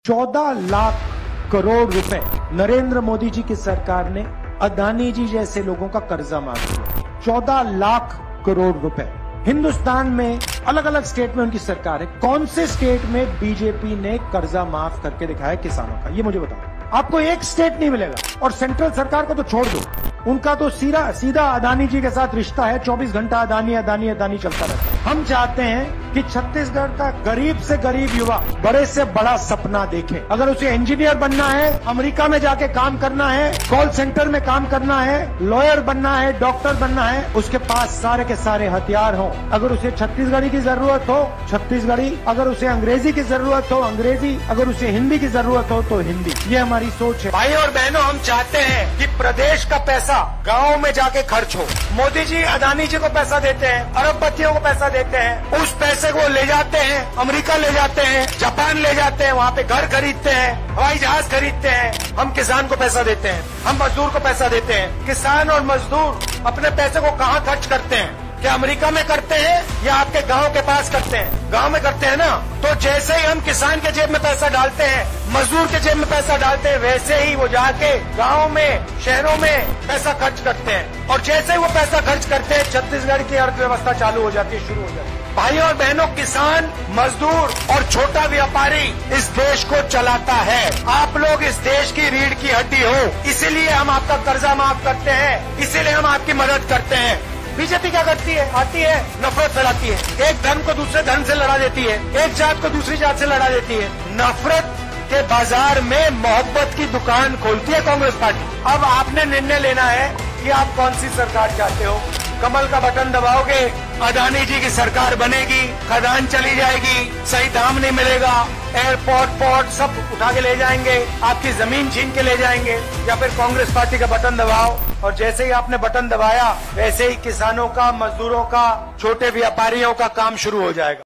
14 लाख करोड़ रुपए नरेंद्र मोदी जी की सरकार ने अदानी जी जैसे लोगों का कर्जा माफ किया। 14 लाख करोड़ रुपए हिंदुस्तान में अलग अलग स्टेट में उनकी सरकार है। कौन से स्टेट में बीजेपी ने कर्जा माफ करके दिखाया किसानों का, ये मुझे बताओ। आपको एक स्टेट नहीं मिलेगा। और सेंट्रल सरकार को तो छोड़ दो, उनका तो सीधा अदानी जी के साथ रिश्ता है। 24 घंटा अदानी अदानी अदानी चलता रहता है। हम चाहते हैं कि छत्तीसगढ़ का गरीब से गरीब युवा बड़े से बड़ा सपना देखे। अगर उसे इंजीनियर बनना है, अमेरिका में जाके काम करना है, कॉल सेंटर में काम करना है, लॉयर बनना है, डॉक्टर बनना है, उसके पास सारे के सारे हथियार हो। अगर उसे छत्तीसगढ़ी की जरूरत हो छत्तीसगढ़ी, अगर उसे अंग्रेजी की जरूरत हो अंग्रेजी, अगर उसे हिंदी की जरूरत हो तो हिंदी। ये हमारी सोच है। भाई और बहनों, हम चाहते हैं कि प्रदेश का पैसा गाँव में जाके खर्च हो। मोदी जी अदानी जी को पैसा देते हैं, अरबपतियों को पैसा देते हैं, उस पैसे को ले जाते हैं अमेरिका ले जाते हैं, जापान ले जाते हैं, वहाँ पे घर खरीदते हैं, हवाई जहाज खरीदते हैं। हम किसान को पैसा देते हैं, हम मजदूर को पैसा देते हैं। किसान और मजदूर अपने पैसे को कहाँ खर्च करते हैं? क्या अमेरिका में करते हैं या आपके गांव के पास करते हैं? गांव में करते हैं ना। तो जैसे ही हम किसान के जेब में पैसा डालते हैं, मजदूर के जेब में पैसा डालते हैं, वैसे ही वो जाके गांव में, शहरों में पैसा खर्च करते हैं। और जैसे ही वो पैसा खर्च करते हैं, छत्तीसगढ़ की अर्थव्यवस्था चालू हो जाती है, शुरू हो जाती है। भाई और बहनों, किसान, मजदूर और छोटा व्यापारी इस देश को चलाता है। आप लोग इस देश की रीढ़ की हड्डी हो, इसीलिए हम आपका कर्जा माफ करते हैं, इसीलिए हम आपकी मदद करते हैं। बीजेपी क्या करती है? आती है, नफरत फैलाती है, एक धर्म को दूसरे धर्म से लड़ा देती है, एक जात को दूसरी जात से लड़ा देती है। नफरत के बाजार में मोहब्बत की दुकान खोलती है कांग्रेस पार्टी। अब आपने निर्णय लेना है कि आप कौन सी सरकार चाहते हो। कमल का बटन दबाओगे, अदानी जी की सरकार बनेगी, खदान चली जाएगी, सही दाम नहीं मिलेगा, एयरपोर्ट पोर्ट सब उठा के ले जाएंगे, आपकी जमीन छीन के ले जाएंगे। या फिर कांग्रेस पार्टी का बटन दबाओ, और जैसे ही आपने बटन दबाया वैसे ही किसानों का, मजदूरों का, छोटे व्यापारियों का काम शुरू हो जाएगा।